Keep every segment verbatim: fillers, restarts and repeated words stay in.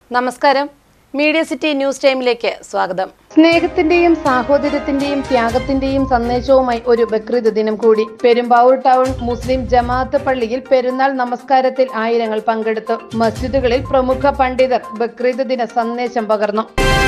നമസ്കാരം, media city news ടൈമിലേക്ക് സ്വാഗതം. സ്നേഹത്തിന്റെയും സാഹോദര്യത്തിന്റെയും ത്യാഗത്തിന്റെയും സന്ദേശവുമായി ഒരു ബക്രീദ് ദിനം കൂടി. പെരുമ്പാവൂർ ടൗൺ മുസ്ലിം ജമാഅത്ത് പള്ളിയിൽ പെരുന്നാൾ നമസ്കാരത്തിൽ ആയിരങ്ങൾ പങ്കെടുത്തു. മസ്ജിദുകളിൽ പ്രമുഖ പണ്ഡിതർ ബക്രീദ് ദിന സന്ദേശം പകർന്നു.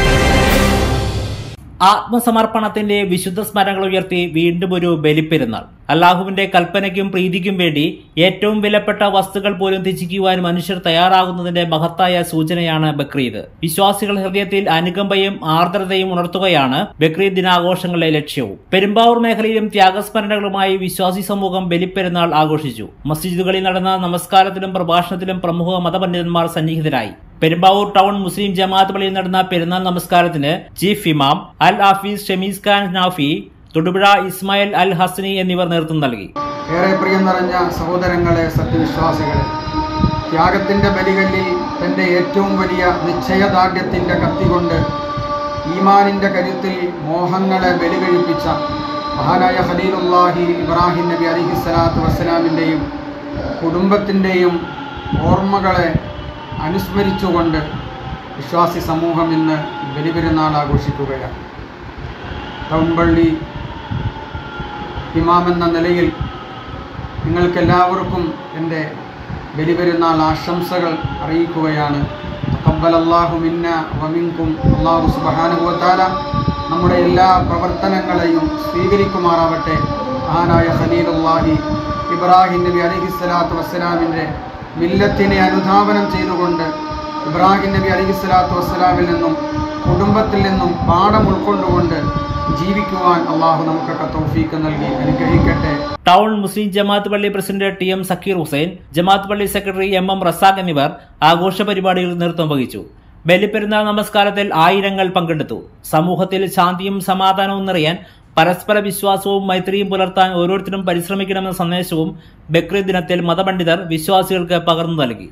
ആത്മസമർപ്പണത്തിന്റെ വിശുദ്ധ സ്മരണകൾ ഉയർത്തി വീണ്ടും ഒരു ബലിപ്പെരുന്നാൾ. അല്ലാഹുവിന്റെ കൽപ്പനയ്ക്കും പ്രീതിക്കും വേണ്ടി ഏറ്റവും വിലപ്പെട്ട വസ്തുക്കൾ പോലും ത്യജിക്കുവാൻ മനുഷ്യർ തയ്യാറാകുന്നതിന്റെ മഹത്തായ സൂചനയാണ് ബക്രീദ്. വിശ്വാസികൾ ഹൃദയത്തിൽ അനുകമ്പയും ആർദ്രതയും ഉണർത്തുകയാണ് ബക്രീദ് ദിനാഘോഷങ്ങളുടെ ലക്ഷ്യവും. പെരുമ്പാവൂർ മേഖലയിലും ത്യാഗസ്മരണകളുമായി വിശ്വാസി സമൂഹം ബലിപ്പെരുന്നാൾ ആഘോഷിച്ചു. മസ്ജിദുകളിൽ നടന്ന നമസ്കാരത്തിലും പ്രഭാഷണത്തിലും പ്രമുഖ മതപണ്ഡിതന്മാർ സന്നിഹിതരായി. പെരുമ്പാവൂർ ടൗൺ മുസ്ലിം ജമാഅത്ത് പള്ളിയിൽ നടന്ന പെരുന്നാൾ നമസ്കാരത്തിന് ചീഫ് ഇമാം അൽ ഹഫീസ് ഷമീസ് ഖാൻ നാഫി, തൊടുപുഴ ഇസ്മായിൽ അൽ ഹസനി എന്നിവർ നേതൃത്വം നൽകി. ഏറെ പ്രിയം നിറഞ്ഞ സഹോദരങ്ങളെ, സത്യവിശ്വാസികളെ, ത്യാഗത്തിന്റെ ബലികളിൽ തന്റെ ഏറ്റവും വലിയ നിശ്ചയദാർഢ്യത്തിന്റെ കത്തികൊണ്ട് ഈമാനിന്റെ കരുത്തിൽ മോഹങ്ങളെ ബലികഴിപ്പിച്ച മഹാനായ ഖലീലുല്ലാഹി ഇബ്രാഹിം നബി അലൈഹിസ്സലാത്തു വസ്സലാമിന്റെയും കുടുംബത്തിന്റെയും ഓർമ്മകളെ അനുസ്മരിച്ചുകൊണ്ട് വിശ്വാസി സമൂഹം ഇന്ന് ബലിപെരുന്നാൾ ആഘോഷിക്കുകയാണ്. ടൗൺ പള്ളി ഇമാം എന്ന നിലയിൽ നിങ്ങൾക്കെല്ലാവർക്കും എൻ്റെ ബലിപെരുന്നാൾ ആശംസകൾ അറിയിക്കുകയാണ്. തഖബ്ബലല്ലാഹു മിന്ന വമിൻകും. അല്ലാഹു സുബ്ഹാനഹു വ തആല നമ്മുടെ എല്ലാ പ്രവർത്തനങ്ങളെയും സ്വീകരിക്കുമാറാവട്ടെ. മഹാനായ ഖലീലുല്ലാഹി ഇബ്രാഹിം നബി അലൈഹിസ്സലാത്തു വസ്സലാമിൻ്റെ മില്ലത്തിനെ അനുധാവനം ചെയ്തുകൊണ്ട് ഇബ്രാഹിം നബി അലൈഹിസ്സലാത്തു വസ്സലാമിൽ നിന്നും കുടുംബത്തിൽ നിന്നും പാഠം ഉൾക്കൊണ്ടുകൊണ്ട് ജീവിക്കുവാൻ അള്ളാഹു നമുക്കൊക്കെ തൗഫീഖ് നൽകി അനുഗ്രഹിക്കട്ടെ. ടൗൺ മുസ്ലിം ജമാഅത്ത് പള്ളി president T M Sakkeer Hussain, ജമാഅത്ത് പള്ളി സെക്രട്ടറി എം എം റസാഖ് എന്നിവർ ആഘോഷ പരിപാടികളിൽ നേതൃത്വം വഹിച്ചു. ബലിപ്പെരുന്നാൾ നമസ്കാരത്തിൽ ആയിരങ്ങൾ പങ്കെടുത്തു. സമൂഹത്തിൽ ശാന്തിയും സമാധാനവും നിറയാൻ പരസ്പര വിശ്വാസവും മൈത്രിയും പുലർത്താൻ ഓരോരുത്തരും പരിശ്രമിക്കണമെന്ന സന്ദേശവും ബക്രീദ് ദിനത്തിൽ മതപണ്ഡിതർ വിശ്വാസികൾക്ക് പകർന്നു നൽകി.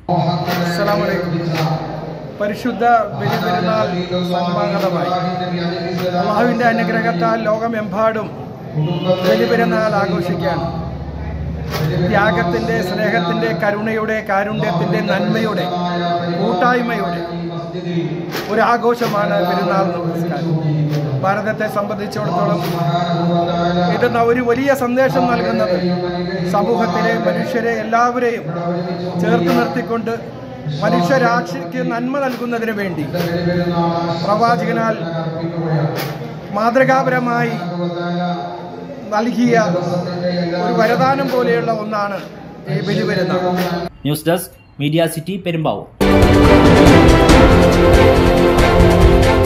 പരിശുദ്ധ ബലിപെരുന്നാൾ സന്മാർഗമായി അല്ലാഹുവിന്റെ അനുഗ്രഹത്താൽ ലോകമെമ്പാടും ബലിപെരുന്നാൾ ആഘോഷിക്കുകയാണ്. ത്യാഗത്തിന്റെ, സ്നേഹത്തിന്റെ, കരുണയുടെ, കാരുണ്യത്തിന്റെ, നന്മയുടെ, കൂട്ടായ്മയുടെ ഒരു ആഘോഷമാണ് പെരുന്നാൾ നമസ്കാരം. ഭാരതത്തെ സംബന്ധിച്ചിടത്തോളം ഇത് ഒരു വലിയ സന്ദേശം നൽകുന്നത് സമൂഹത്തിലെ മനുഷ്യരെ എല്ലാവരെയും ചേർത്ത് നിർത്തിക്കൊണ്ട് മനുഷ്യരാശിക്ക് നന്മ നൽകുന്നതിന് വേണ്ടി പ്രവാചകനാൽ മാതൃകാപരമായി നൽകിയ ഒരു വരദാനം പോലെയുള്ള ഒന്നാണ് ഈ Baliperunnal. News desk, media city, Perumbavoor.